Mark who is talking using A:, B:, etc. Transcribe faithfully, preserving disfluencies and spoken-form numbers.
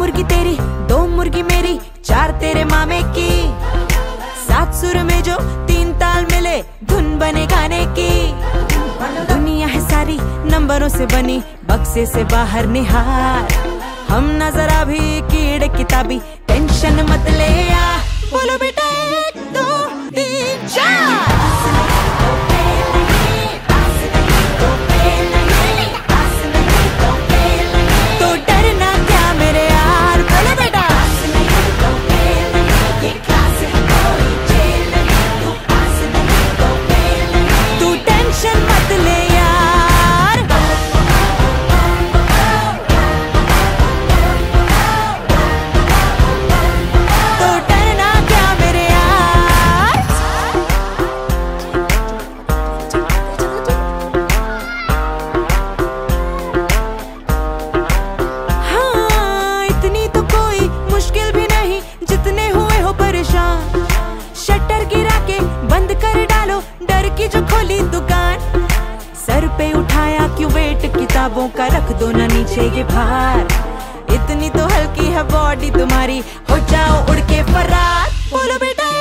A: मुर्गी तेरी, दो मुर्गी मेरी, चार तेरे मामे की। सात सुर में जो तीन ताल मिले, धुन बने गाने की। दुनिया है सारी नंबरों से बनी, बक्से से बाहर निहार। हम ना जरा भी कीड़े किताबी, टेंशन मत ले यार। बोलो बेटा एक दो तीन चार। तो डरना क्या मेरे यार, बोलो बेटा। तू टेंशन मत ले यार। तो डरना क्या मेरे यार। हाँ, इतनी तो कोई मुश्किल भी नहीं, जितने हुए हो परेशान। शटर गिरा के बंद कर डालो, डर की जो खोली दुकान। सर पे उठाया क्यों वेट किताबों का, रख दो ना नीचे ये भार। इतनी तो हल्की है बॉडी तुम्हारी, हो जाओ उड़ के फरार। बोलो बेटा